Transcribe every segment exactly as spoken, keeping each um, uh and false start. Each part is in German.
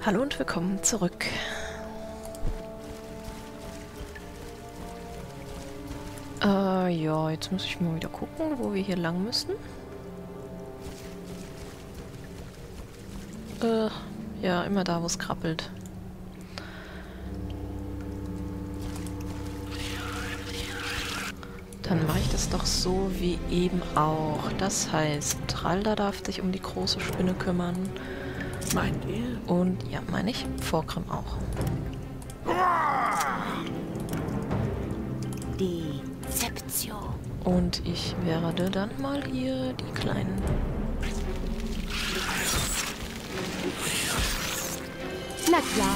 Hallo und willkommen zurück. Äh, ja, jetzt muss ich mal wieder gucken, wo wir hier lang müssen. Äh, ja, immer da, wo es krabbelt. Dann mache ich das doch so wie eben auch. Das heißt, Tralda darf sich um die große Spinne kümmern. Meint ihr? Und, ja, meine ich, Vorgrim auch. Dezeption. Und ich werde dann mal hier die kleinen... Na klar.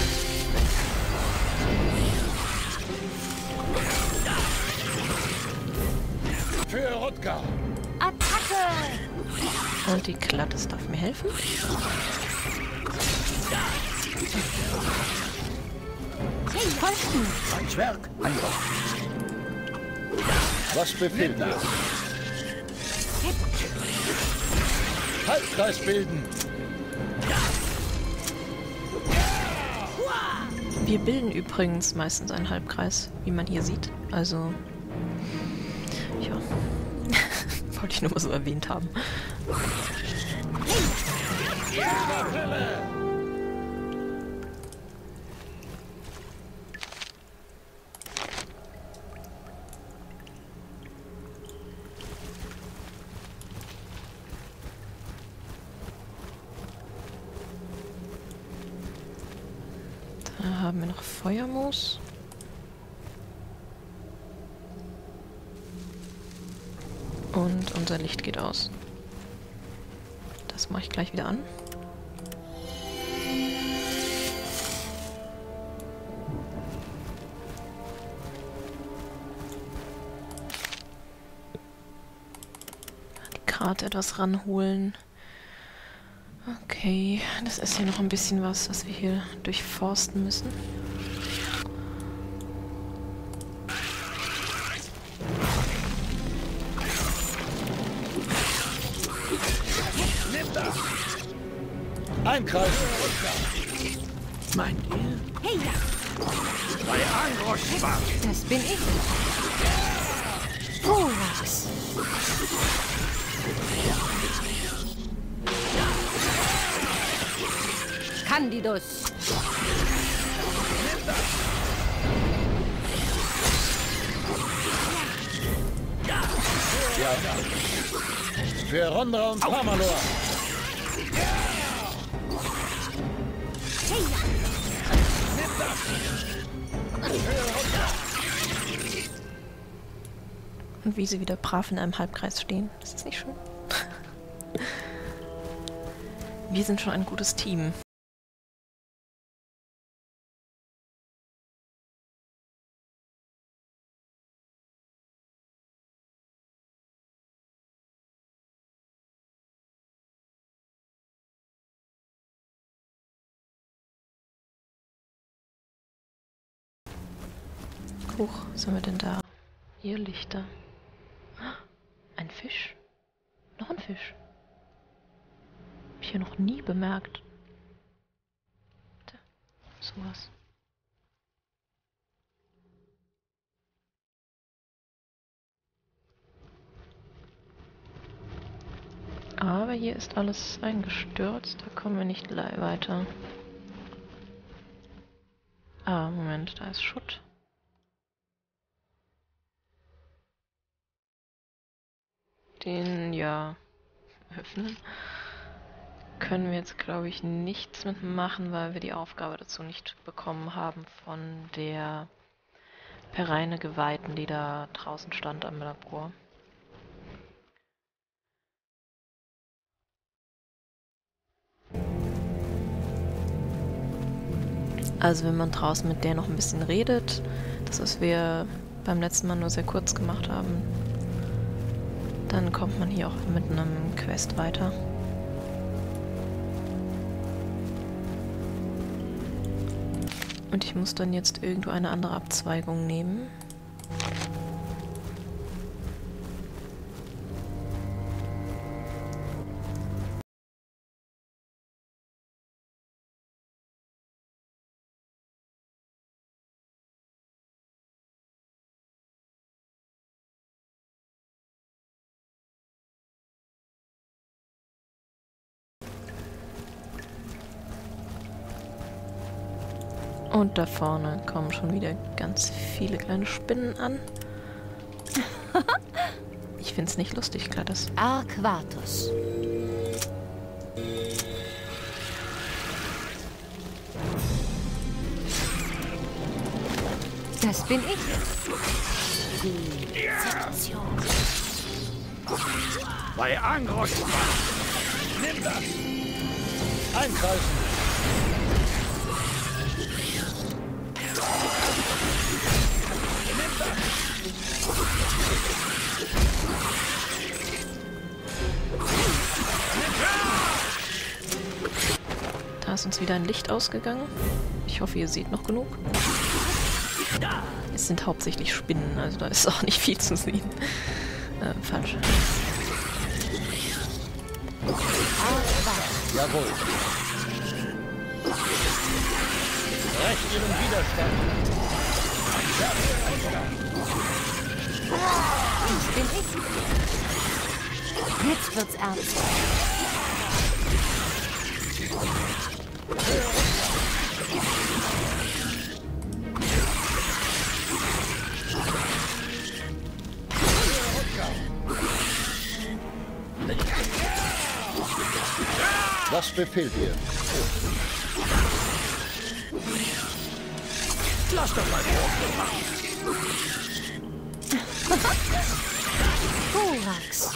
Für Rutger! Attacke! Und die Klattes darf mir helfen. Hey, Folgen! Ein Zwerg! Ein Gott! Was befiehlt ihr? Halbkreis bilden! Wir bilden übrigens meistens einen Halbkreis, wie man hier sieht. Also, ja. Wollte ich nur mal so erwähnt haben. Da haben wir noch Feuermoos. Und unser Licht geht aus. Das mache ich gleich wieder an. Die Karte etwas ranholen. Okay, das ist hier noch ein bisschen was, was wir hier durchforsten müssen. Nimm das! Ein Kreis für Rutger! Meint ihr? Hey, ja! Bei Angroschbach! Das bin ich. Thorax. Candidus. Ja. Für Rondra und Pamalor! Hey, ja! Nimm das! Für Rutger! Und wie sie wieder brav in einem Halbkreis stehen. Das ist nicht schön. Wir sind schon ein gutes Team. Huch, was haben wir denn da? Hier Lichter. Ein Fisch? Noch ein Fisch. Hab ich hier noch nie bemerkt. Tja, sowas. Aber hier ist alles eingestürzt, da kommen wir nicht weiter. Ah, Moment, da ist Schutt. Den, ja, öffnen. Können wir jetzt, glaube ich, nichts mitmachen, weil wir die Aufgabe dazu nicht bekommen haben von der Pereine Geweihten, die da draußen stand am Labor. Also wenn man draußen mit der noch ein bisschen redet, das was wir beim letzten Mal nur sehr kurz gemacht haben, dann kommt man hier auch mit einem Quest weiter. Und ich muss dann jetzt irgendwo eine andere Abzweigung nehmen. Und da vorne kommen schon wieder ganz viele kleine Spinnen an. Ich find's nicht lustig, Gladys. Arquatus. Das bin ich. Deception. Bei Angriff. Nimm das. Einkreisen. Nimm das. Da ist uns wieder ein Licht ausgegangen. Ich hoffe, ihr seht noch genug. Es sind hauptsächlich Spinnen, also da ist auch nicht viel zu sehen. Äh, falsch. Jawohl. Recht ihren Widerstand. Das bin ich. Jetzt wird's ernst. Was befehlt ihr? Lass doch mal Worte machen. Thorax.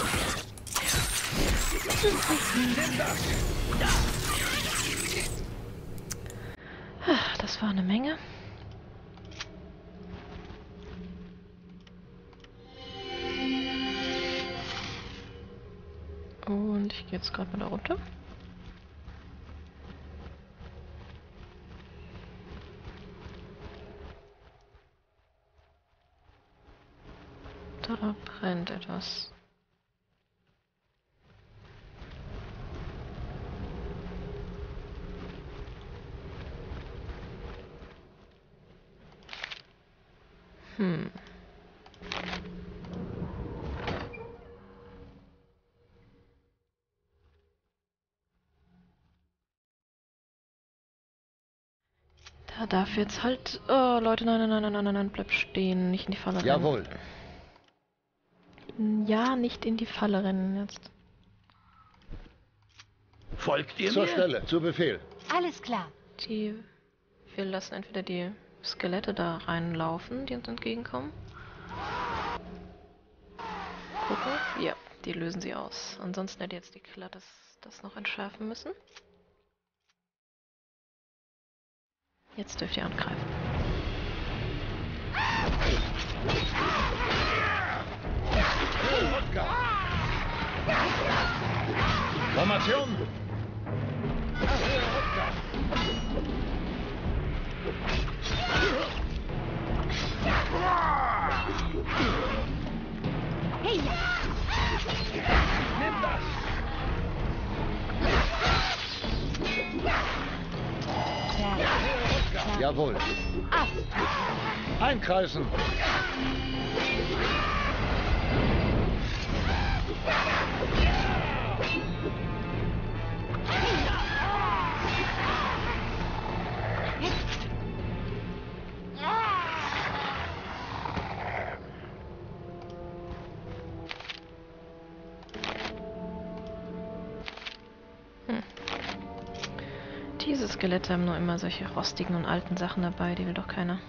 Das war eine Menge. Und ich gehe jetzt gerade mal da runter. Da brennt etwas. Hm. Da darf jetzt halt... Oh, Leute, nein, nein, nein, nein, nein, nein, bleib stehen, nicht in die Falle rennen. Jawohl. Ja, nicht in die Falle rennen jetzt. Folgt ihr Zur mir? Stelle, zu Befehl. Alles klar. Die... Wir lassen entweder die Skelette da reinlaufen, die uns entgegenkommen. Gucken. Ja, die lösen sie aus. Ansonsten hätte jetzt die Klattes das noch entschärfen müssen. Jetzt dürft ihr angreifen. Formation! Hey! Nimm das! Ja. Jawohl. Ab. Einkreisen! Hm. Diese Skelette haben nur immer solche rostigen und alten Sachen dabei, die will doch keiner.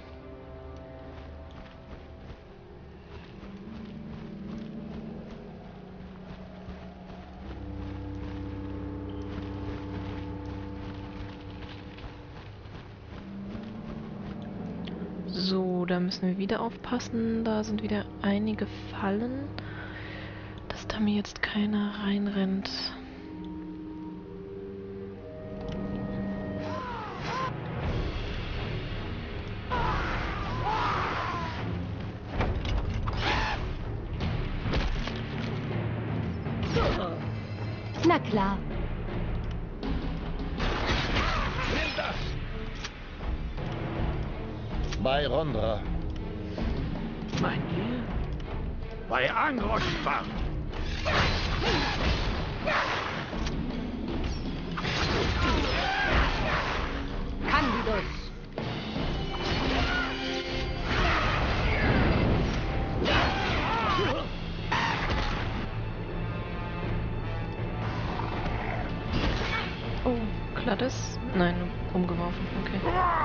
So, da müssen wir wieder aufpassen. Da sind wieder einige Fallen, dass da mir jetzt keiner reinrennt. Na klar. Nimm das! Bei Rondra. Mein Deal? Bei Angroschbar. Candidus. Gladys? Nein, umgeworfen, okay.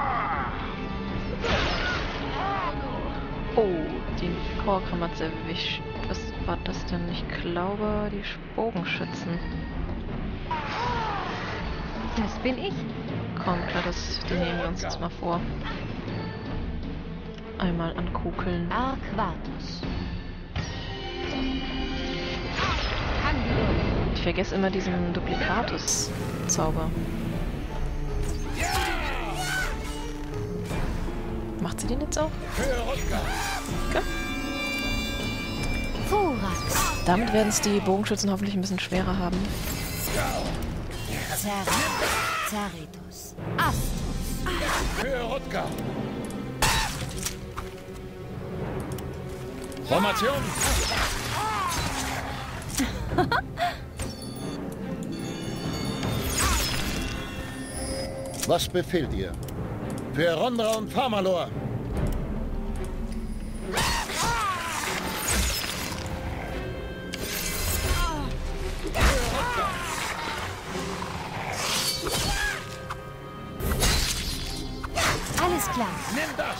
Oh, den Vorkram hat's erwischt. Was war das denn? Ich glaube, die Bogenschützen. Das bin ich. Komm, Gladys, die nehmen wir uns jetzt mal vor. Einmal ankugeln. Arquatus. Ich vergesse immer diesen Duplikatus-Zauber. Macht sie den jetzt auch? Okay. Thorax. Damit werden es die Bogenschützen hoffentlich ein bisschen schwerer haben. Cer Cerritus. Astus. Für Rutger. Formation. Was befehlt ihr? Für Rondra und Pharmalor. Alles klar. Nimm das!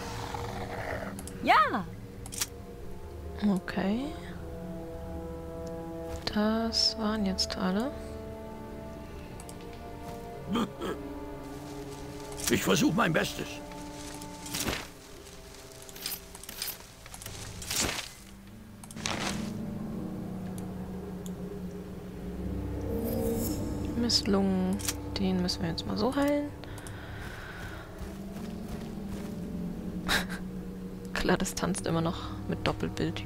Ja. Okay. Das waren jetzt alle. Ich versuche mein Bestes. Misslungen, den müssen wir jetzt mal so heilen. Gladys tanzt immer noch mit Doppelbild.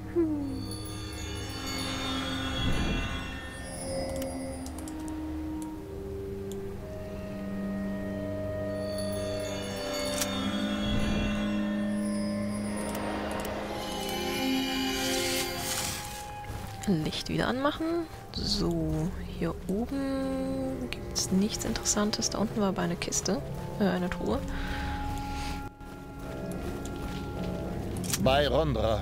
Licht wieder anmachen. So, hier oben gibt es nichts Interessantes. Da unten war aber eine Kiste, äh, eine Truhe. Bei Rondra.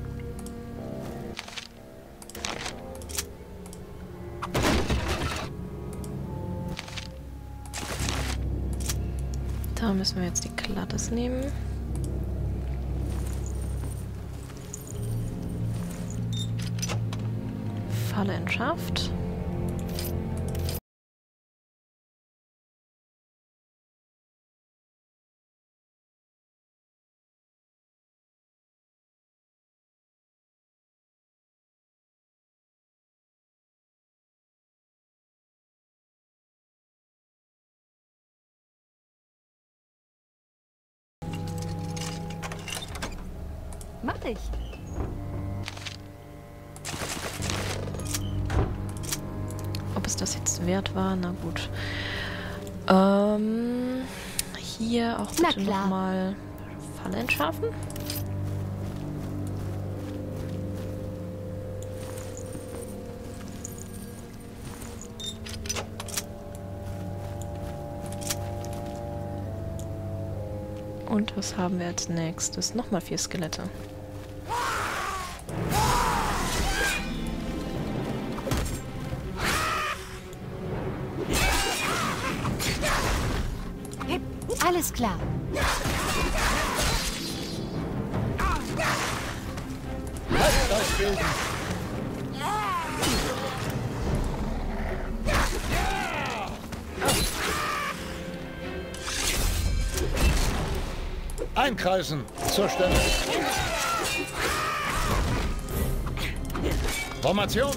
Da müssen wir jetzt die Gladys nehmen. Falle entschärft. Mach ich. Ob es das jetzt wert war? Na gut. Ähm, hier auch Na bitte klar. nochmal Falle entschärfen. Und was haben wir als nächstes? Nochmal vier Skelette. Alles klar. Halbkreis bilden. Einkreisen zur Stelle. Formation.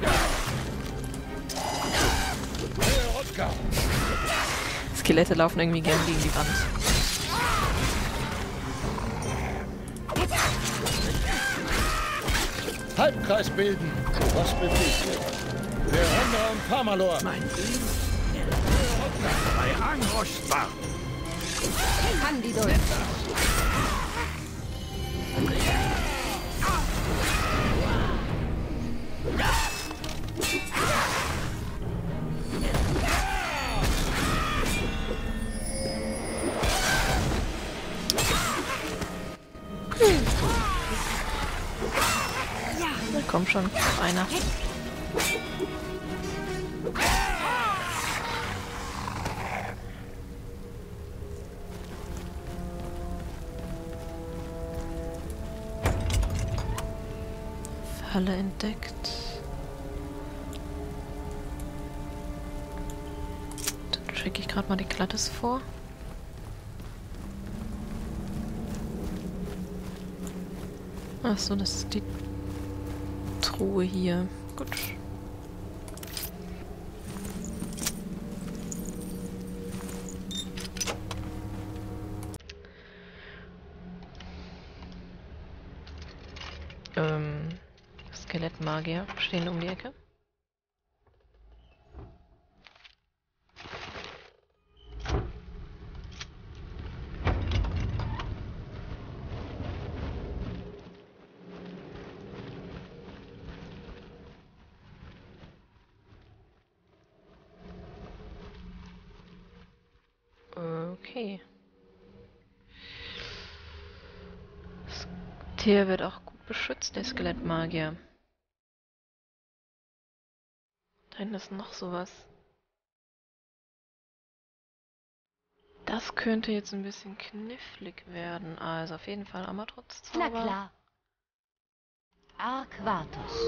Für Rutger. Skelette laufen irgendwie gern gegen die Wand. Halbkreis bilden. Was befehlt ihr? Für Rondra und Pharmalor. Mein Team. Bei Angroschbar. Candidus. Na komm schon, noch einer. Falle entdeckt. Dann schicke ich gerade mal die Glattes vor. Achso, das ist die Truhe hier. Gut. Ähm, Skelettmagier stehen um die Ecke. Okay. Das Tier wird auch gut beschützt, der Skelettmagier. Da hinten ist noch sowas. Das könnte jetzt ein bisschen knifflig werden. Also auf jeden Fall Amatrost-Zauber. Na klar. Arquatus.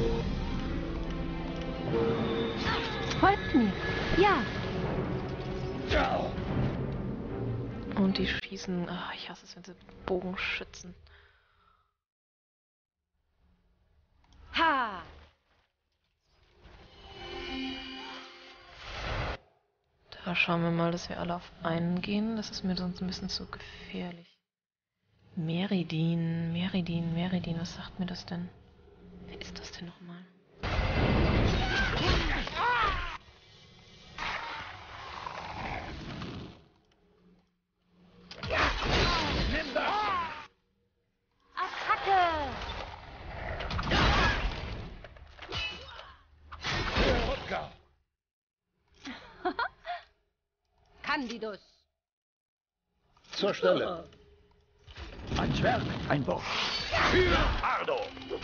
Folgt mir. Ja. Und die schießen... Ach, ich hasse es, wenn sie mit Bogen schützen. Ha! Da schauen wir mal, dass wir alle auf einen gehen. Das ist mir sonst ein bisschen zu gefährlich. Meridin, Meridin, Meridin, was sagt mir das denn? Wer ist das denn nochmal? Nimm das! Attacke! Für Rutger! Candidus. Zur Stelle. Ans Werk, Einwurf. Für Ardo!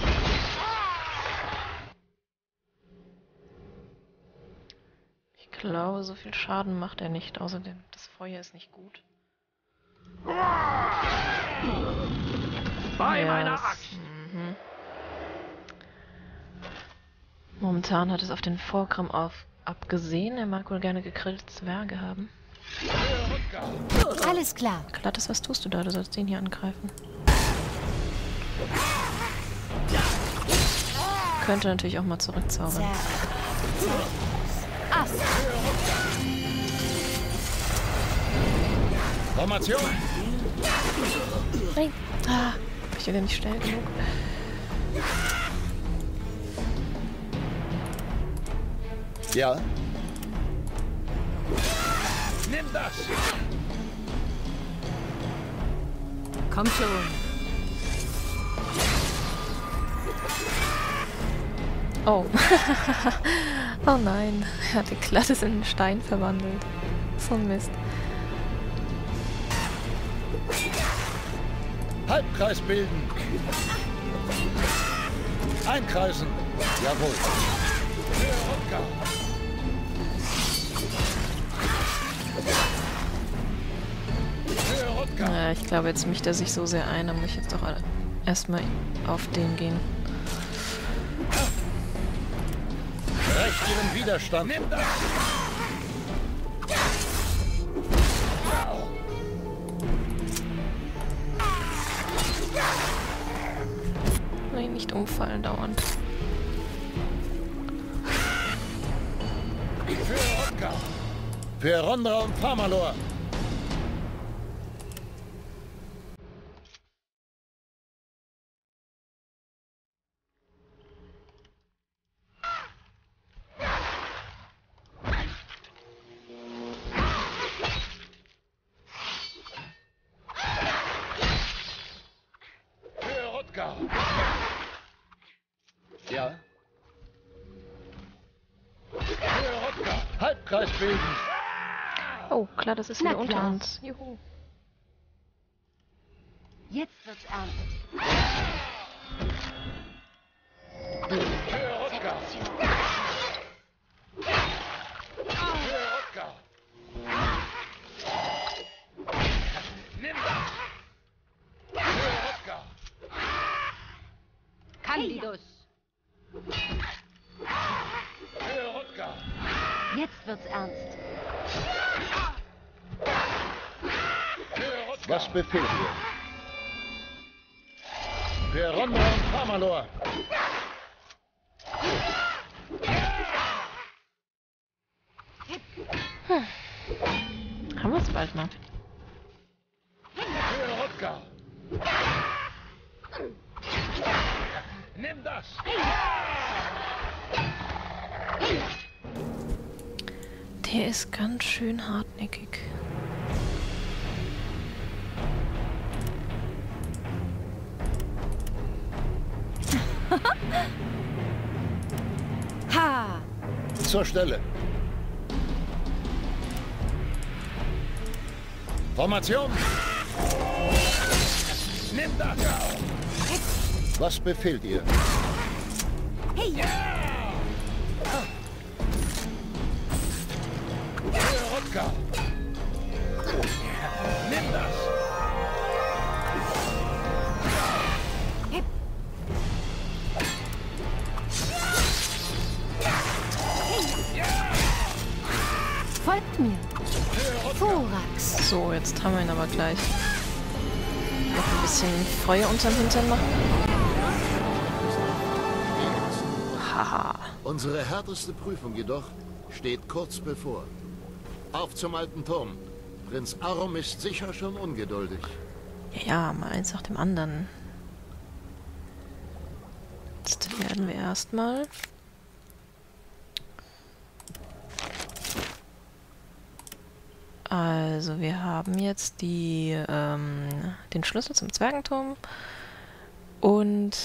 Ich glaube, so viel Schaden macht er nicht. Außerdem, das Feuer ist nicht gut. Bei Ja, meiner das- Axt! Mhm. Momentan hat es auf den Vorkram auf abgesehen. Er mag wohl gerne gegrillte Zwerge haben. Für Rutger! Alles klar. Glattes, was tust du da? Du sollst den hier angreifen. Könnte natürlich auch mal zurückzaubern. Zerretos. Ast. Formation! Nein! Ah, ich will ja nicht schnell genug. Ja. Nimm das! Komm schon. Oh. Oh nein. Er hat die Glattes in einen Stein verwandelt. So ein Mist. Halbkreis bilden! Einkreisen! Jawohl! Für Rutger! Für Rutger! Ja, ich glaube, jetzt mischt er sich so sehr ein, dann muss ich jetzt doch alle erstmal auf den gehen. Recht ihren Widerstand! Nimm das! Nein, nicht umfallen dauernd. Für Rutger! Für Rondra und Pharmalor! Für Rutger! Ja? Für Rutger! Halbkreis bilden! Oh, klar, das ist Na wieder unter klar. uns. Juhu. Jetzt wird's erntet. Für Rutger! Für Rutger! Nimm das! Für Rutger! Candidus. Was befehlt ihr? Für Ronda und Thamalor. Hm. Haben wir es bald mal. Für Rodgar. Nimm das! Der ist ganz schön hartnäckig. Ha! Zur Stelle. Formation! Nimm das! Was befehlt ihr? Hey! Für Rodgar! Nimm das! Folgt mir! Thorax! So, jetzt haben wir ihn aber gleich. Noch ein bisschen Feuer unterm Hintern machen. Haha. Unsere härteste Prüfung jedoch steht kurz bevor. Auf zum alten Turm. Prinz Arum ist sicher schon ungeduldig. Ja, ja, mal eins nach dem anderen. Jetzt werden wir erstmal Also, wir haben jetzt die, ähm, den Schlüssel zum Zwergenturm und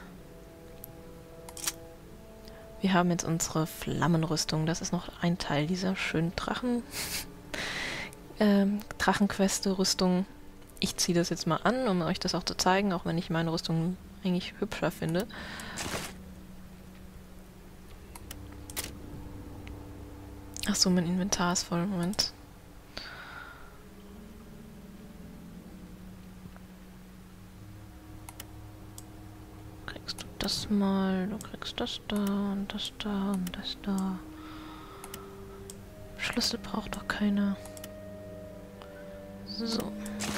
wir haben jetzt unsere Flammenrüstung. Das ist noch ein Teil dieser schönen Drachen, ähm, Drachenqueste-Rüstung. Ich ziehe das jetzt mal an, um euch das auch zu zeigen, auch wenn ich meine Rüstung eigentlich hübscher finde. Achso, mein Inventar ist voll. Moment. Kriegst du das mal, du kriegst das da und das da und das da. Schlüssel braucht doch keiner. So.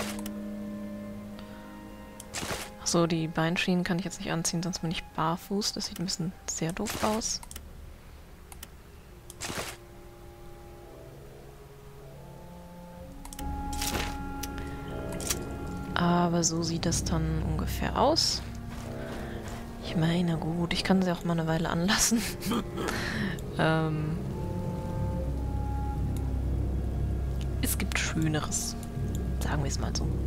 Achso, die Beinschienen kann ich jetzt nicht anziehen, sonst bin ich barfuß. Das sieht ein bisschen sehr doof aus. Aber so sieht das dann ungefähr aus. Ich meine, gut, ich kann sie auch mal eine Weile anlassen. ähm, es gibt Schöneres. Sagen wir es mal so.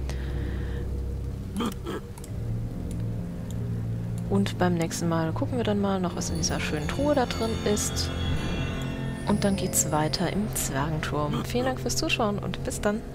Und beim nächsten Mal gucken wir dann mal noch, was in dieser schönen Truhe da drin ist. Und dann geht's weiter im Zwergenturm. Vielen Dank fürs Zuschauen und bis dann.